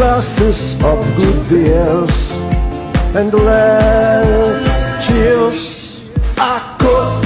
glasses of good beers and let's cheers. I could